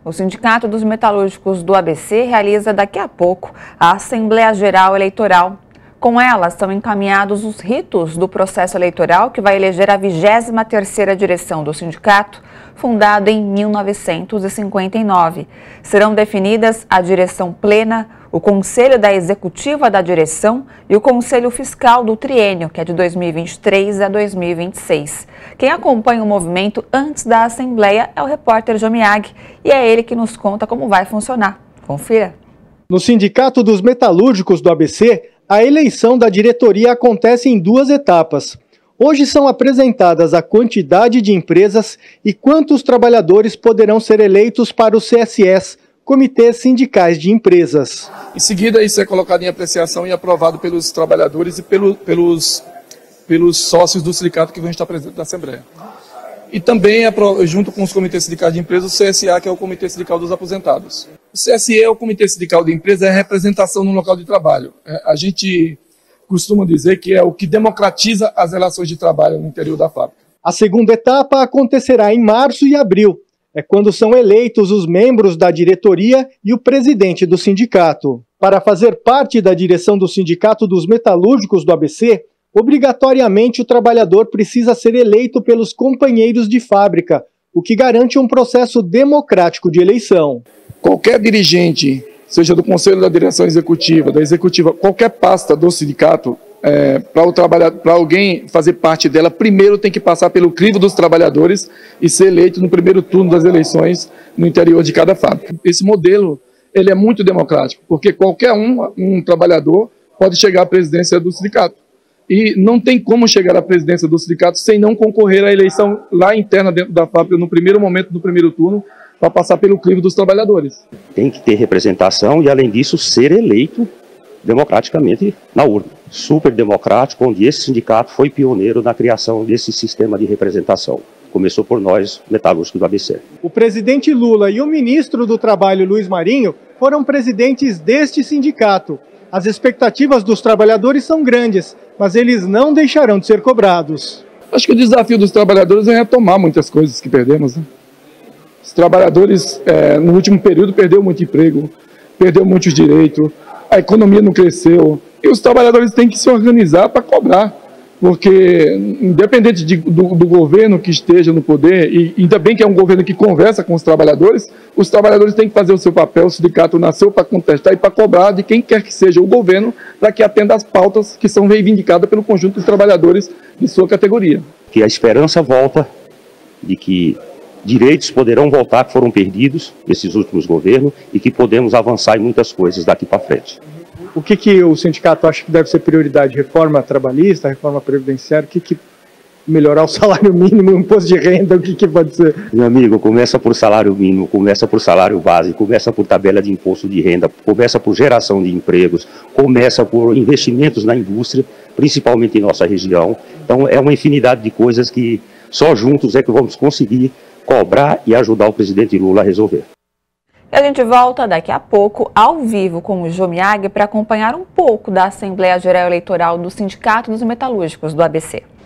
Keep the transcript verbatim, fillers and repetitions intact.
O Sindicato dos Metalúrgicos do A B C realiza daqui a pouco a Assembleia Geral Eleitoral. Com ela, são encaminhados os ritos do processo eleitoral que vai eleger a vigésima terceira direção do sindicato, fundado em mil novecentos e cinquenta e nove. Serão definidas a direção plena, o Conselho da Executiva da Direção e o Conselho Fiscal do Triênio, que é de dois mil e vinte e três a dois mil e vinte e seis. Quem acompanha o movimento antes da Assembleia é o repórter Jomiag e é ele que nos conta como vai funcionar. Confira. No Sindicato dos Metalúrgicos do A B C, a eleição da diretoria acontece em duas etapas. Hoje são apresentadas a quantidade de empresas e quantos trabalhadores poderão ser eleitos para o C S S, Comitês Sindicais de Empresas. Em seguida, isso é colocado em apreciação e aprovado pelos trabalhadores e pelo, pelos, pelos sócios do sindicato que vão estar presentes na Assembleia. E também, junto com os comitês sindicais de empresas, o C S A, que é o Comitê Sindical dos Aposentados. O C S E, o Comitê Sindical de Empresas, é a representação no local de trabalho. A gente costuma dizer que é o que democratiza as relações de trabalho no interior da fábrica. A segunda etapa acontecerá em março e abril. É quando são eleitos os membros da diretoria e o presidente do sindicato. Para fazer parte da direção do Sindicato dos Metalúrgicos do A B C, obrigatoriamente o trabalhador precisa ser eleito pelos companheiros de fábrica, o que garante um processo democrático de eleição. Qualquer dirigente, seja do Conselho da Direção Executiva, da Executiva, qualquer pasta do sindicato, é, para alguém fazer parte dela, primeiro tem que passar pelo crivo dos trabalhadores e ser eleito no primeiro turno das eleições no interior de cada fábrica. Esse modelo ele é muito democrático, porque qualquer um, um trabalhador pode chegar à presidência do sindicato. E não tem como chegar à presidência do sindicato sem não concorrer à eleição lá interna dentro da fábrica, no primeiro momento do primeiro turno, para passar pelo crivo dos trabalhadores. Tem que ter representação e, além disso, ser eleito democraticamente na urna. Super democrático, onde esse sindicato foi pioneiro na criação desse sistema de representação. Começou por nós, metalúrgicos do A B C. O presidente Lula e o ministro do Trabalho, Luiz Marinho, foram presidentes deste sindicato. As expectativas dos trabalhadores são grandes, mas eles não deixarão de ser cobrados. Acho que o desafio dos trabalhadores é retomar muitas coisas que perdemos, né? Os trabalhadores, é, no último período, perderam muito emprego, perderam muitos direitos, a economia não cresceu, e os trabalhadores têm que se organizar para cobrar, porque, independente de, do, do governo que esteja no poder, e ainda bem que é um governo que conversa com os trabalhadores, os trabalhadores têm que fazer o seu papel, o sindicato nasceu para contestar e para cobrar de quem quer que seja o governo, para que atenda às pautas que são reivindicadas pelo conjunto dos trabalhadores de sua categoria. Que a esperança volta de que direitos poderão voltar que foram perdidos nesses últimos governos e que podemos avançar em muitas coisas daqui para frente. O que, que o sindicato acha que deve ser prioridade? Reforma trabalhista, reforma previdenciária? O que, que melhorar o salário mínimo, o imposto de renda? O que, que pode ser? Meu amigo, começa por salário mínimo, começa por salário básico, começa por tabela de imposto de renda, começa por geração de empregos, começa por investimentos na indústria, principalmente em nossa região. Então é uma infinidade de coisas que só juntos é que vamos conseguir cobrar e ajudar o presidente Lula a resolver. E a gente volta daqui a pouco, ao vivo, com o Jomiag, para acompanhar um pouco da Assembleia Geral Eleitoral do Sindicato dos Metalúrgicos do A B C.